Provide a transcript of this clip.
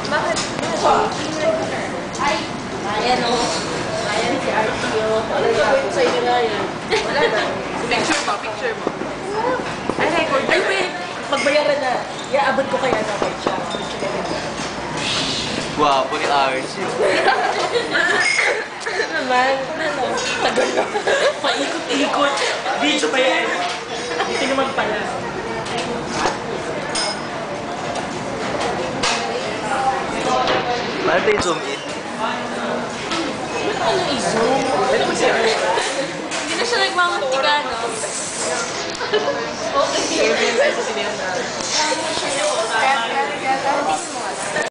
Bakit? Ay! Ryan o. Ryan si Archie o. Ano gagawin sa inyo na yan? Wala na. Picture mo, picture mo. Ay, record. Ay, wait. Magbayaran na. Iaabot ko kaya na kay siya. Gwapo ni Archie. Ano naman? Ano? Tagal na. Paikot-ikot. Video ba yan? Dito naman pala. Paano tayo zoom in? Ano i-zoom? Hindi na siya nagmamantika, no? Okay. Sa sinihan na. Kaya